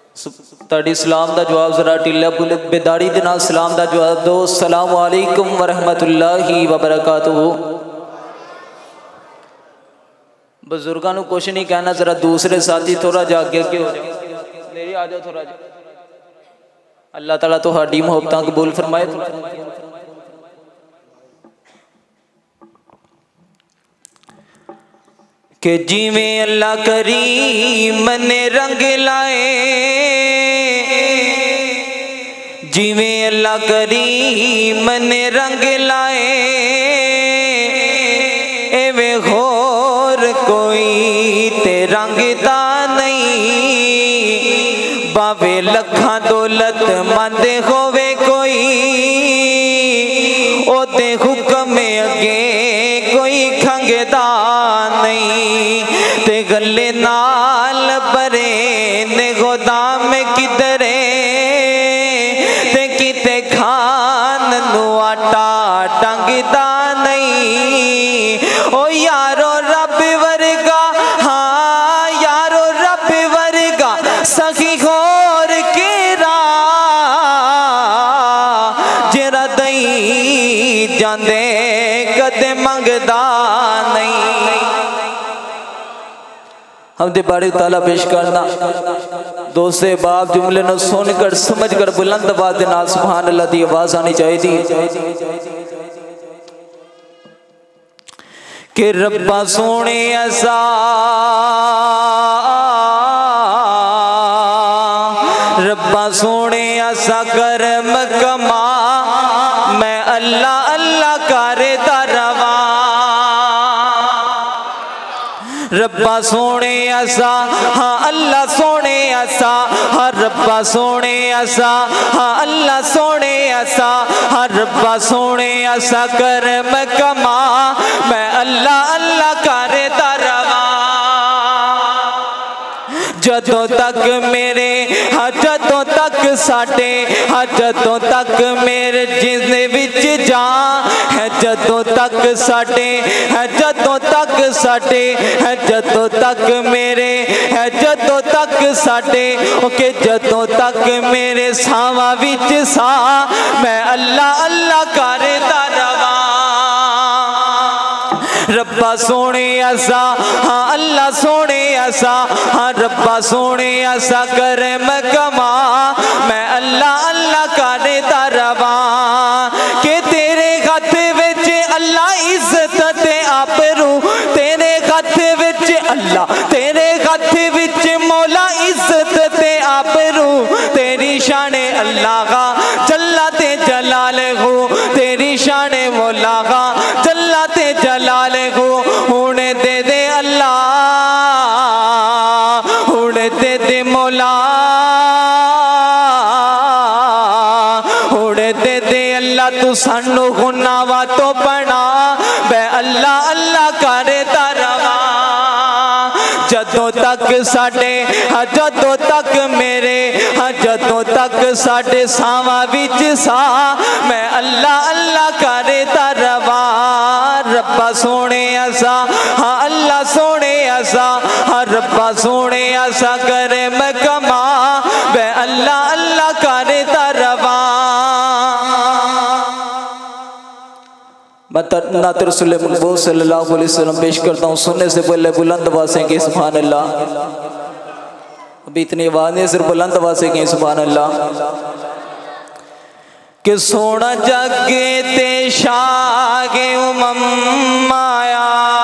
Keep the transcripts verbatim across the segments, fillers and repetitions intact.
ताड़ी सलाम का जवाब जरा ढिला बेदारी के नाल सलाम का जवाब दो। अस्सलामु अलैकुम वरहमतुल्लाहि वबरकातुहू। बुजुर्गों को कुछ नहीं कहना, जरा दूसरे साथी थोड़ा जा अगे अगे हो जाए। मेरी आ जाओ थोड़ा जा। अल्लाह ताला तुहाडी मुहब्बतां कबूल फरमाए। कि जिवें अल्लाह करीम ने रंग लाए, जिवें अल्लाह करीम ने रंग लाए, एवें होर कोई ते रंगदा नहीं। बावे लखां दौलत मंद होवे कोई, ओदे हुक्म अगे कोई खंगदा नहीं। ते गले नाल भरे ने गोदाम किधरे, ते किते खान नू आटा डंगदा नहीं। ओ यारो रब वर्गा, हाँ यारो रब वर्गा सखी होर केरा, जेरा दई जांदे कदे मंगदा नहीं। हम दे बारे ताला पेश करना दोस्ते बाप जुमले न सुनकर समझकर बुलंद आवाज दे नाल सुभान अल्लाह दी आवाज आनी चाहिए। कि रब्बा सोने ऐसा रब्बा सोने ऐसा करम कमा, मैं अल्लाह अल्लाह करदा रवा। रब्बा सोने ऐसा, हाँ अल्लाह सोने ऐसा, हाँ रब्बा सोने ऐसा, हाँ अल्लाह सोने ऐसा, हाँ रब्बा सोने ऐसा करम कमा, मैं अल्लाह अल्लाह करदा रवा। जदों तक मेरे, हाँ जदों तक साडे, हाँ जदों तक मेरे जिंदे विच जान है, जदों तक साडे है, जदों तक साडे है, जदों तक मेरे है, जदों तक साडे ओके जदों तक मेरे सावां विच सा, मैं अल्लाह अल्लाह करदा रवा। रब्बा सोने ऐसा, हाँ अल्लाह सोने ऐसा, हाँ रब्बा सोने ऐसा करम कमा, मैं अल्लाह अल्लाह करदा रवा। कि तेरे हथ विच अल्लाह इज्जत ते आबरू, तेरे हथ विच अल्लाह, तेरे हथ विच मौला इज्जत ते आबरू, तेरी शाने अल्लाह का जल्ला ते जलाल हो, तेरी शाने मौला का जल्ला ते जलाल हो। हुणे दे दे अल्लाह, हुणे दे दे मौला, हुणे दे दे अल्लाह तू सानू गुनाहां तो बना, मैं अल्लाह अल्लाह करदा रवा। जदों तक साडे, हाँ जदों तक मेरे, हाँ जदों तक साडे सावां विच सा, मैं अल्लाह अल्लाह करदा रवा। रब्बा सोने ऐसा, हाँ अल्लाह सोने ऐसा, हाँ रब्बा सोने ऐसा करे मैं कमा, मैं अल्लाह अल्लाह करदा रवा। मैं नात रसूल मकबूल सल्लल्लाहु अलैहि वसल्लम पेश करता हूँ। सुनने से पहले बुलंद आवाज़ से कि सुभान अल्लाह। अभी इतनी आवाज़ नहीं, सिर्फ बुलंद आवाज़ से कि सुभान अल्लाह। कि सोना जगे ते शागे उमम माया,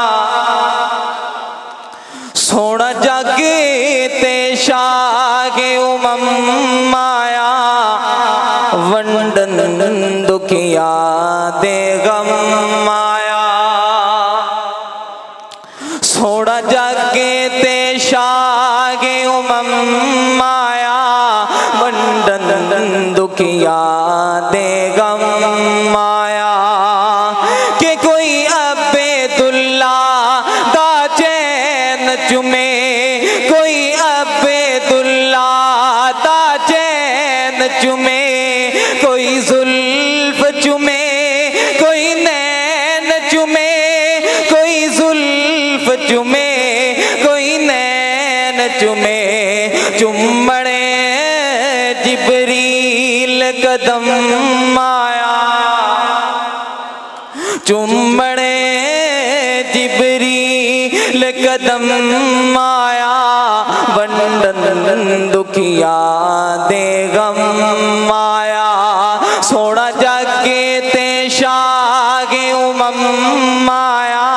सोना जगे ते शागे उमम माया, वंडन दुखिया दे गम माया। सोना जगे ते शागे उमम माया, वंडन दुखिया दे गम माया। कि कोई अब्दुल्ला दा चैन चुमे, कोई अब्दुल्ला दा चैन चुमे, कोई जुल्फ चुमे, कोई नैन चुमे, कोई जुल्फ चुमे, कोई नैन चुमे, चुम्मणे कदम आया चुम्मने जिबरील कदम आया वंडन दुखिया दे गम आया सोना जागे ते शागे उमम आया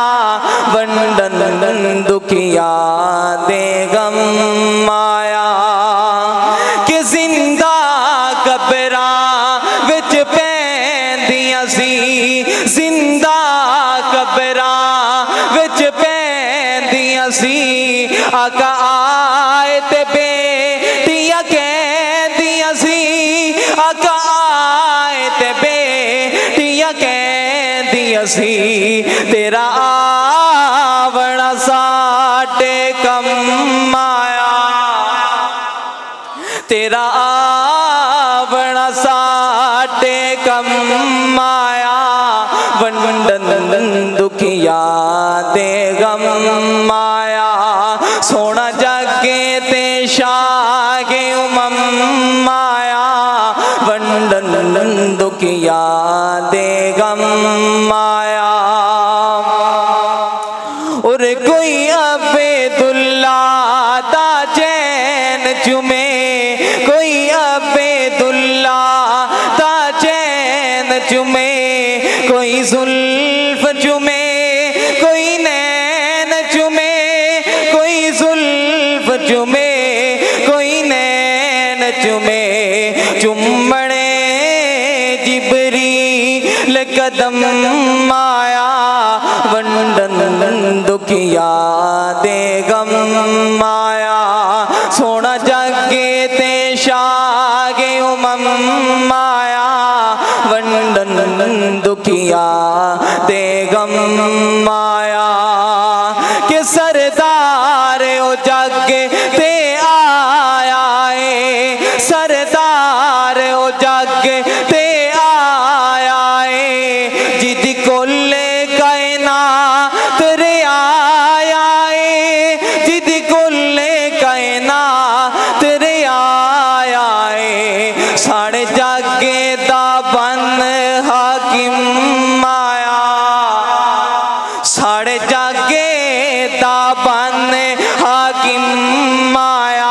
वंडन दुखिया दे गम आया कि जिंदा कबरा विच पैंदियां सी जिंदा कबरा विच पैंदियां सी आका आए ते बेटियां कहदियां सी आका आए ते बेटियां कहदियां सी तेरा आवना साडे कम आया तेरा आवना साडे कम आया वंडन दुखिया दे गम आया सोना जागे ते शागे उमम आया वंडन दुखिया दे गम आया और कोई अबेदुल्ला दा चैन चुमे कोई अबेदुल्ला दा चैन चुमे कोई जुल्फ चुमे कोई नैन चुमे कोई जुल्फ चुमे कोई नैन चुमे चुम्मने जिबरील कदम आया वंडन दुखिया दे गम आया सोना जागे ते शागे उमम आया वंडन दुखिया दे गम आया कि सरदार ओ जागे ते आया है सरदार ओ जागे ते आया है जिद कोले कायनात रे आया है जिद कोले कायनात रे आया है साढ़े जागे दा बन हाकिम आया साढ़े जागे दा बन हाकिम आया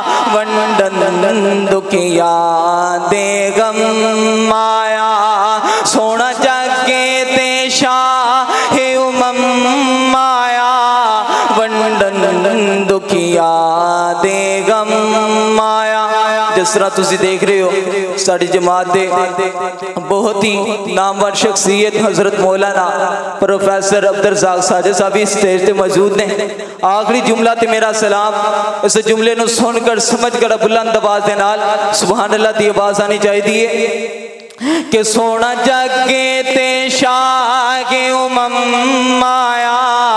वंडन दुखिया दे गम आया सोना जागे ते शाहे उमम आया वंडन दुखिया दे गम आया जिस तरह तुसी देख रहे हो साड़ी जमात दे बहुत ही नामवर शख्सियत हजरत मौलाना प्रोफेसर अब्दुल रज़ाक साजिद साहब इस स्टेज पे मौजूद ने आखिरी जुमला ते मेरा सलाम इस जुमले नु सुनकर समझकर बुलंद आवाज दे नाल सुभान अल्लाह दी आवाज आनी चाहिए कि सोना जागे ते शागे उमम आया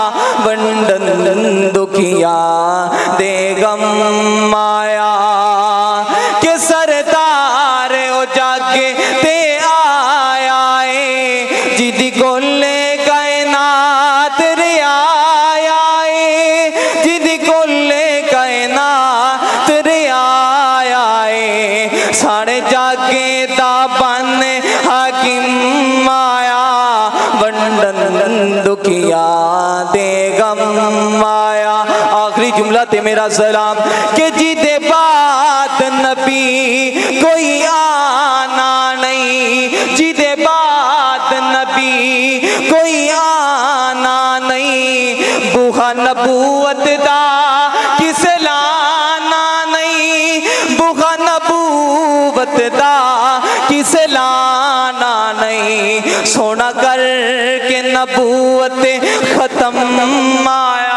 वंडन दुखिया दे गम आया कि सरदार ओ जागे ते आया है जिदी कोले कायनात रे आया है जिदी कोले कायनात रे आया है साढ़े जागे दा बन हाकिम आया वंडन दुखिया दे गम आया आखिरी जुमला ते मेरा सलाम के जिदे बात नबी कोई आना नहीं जिदे बात नबी कोई आना नहीं बुहा नबूवत दा किसे लाना नहीं बुहा नबूवत दा किसे लाना नहीं सोना कर के नबूवत खत्म आया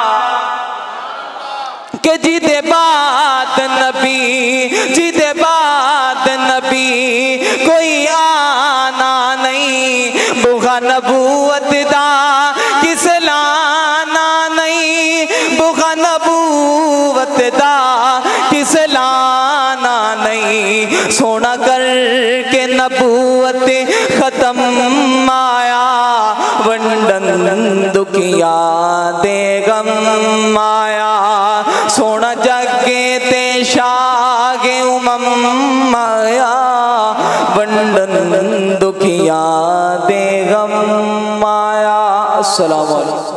के जिदे बात नबी जिदे बात नबी कोई आना नहीं बुहा नबूवत दा किस लाना नहीं बुहा नबूवत दा किस लाना नहीं सोना कर के नबूवत खत्म आया वंडन दुखिया दे गम आया सोना जागे ते शागे उमम आया वंडन दुखिया दे गम माया। अस्सलाम वालेकुम।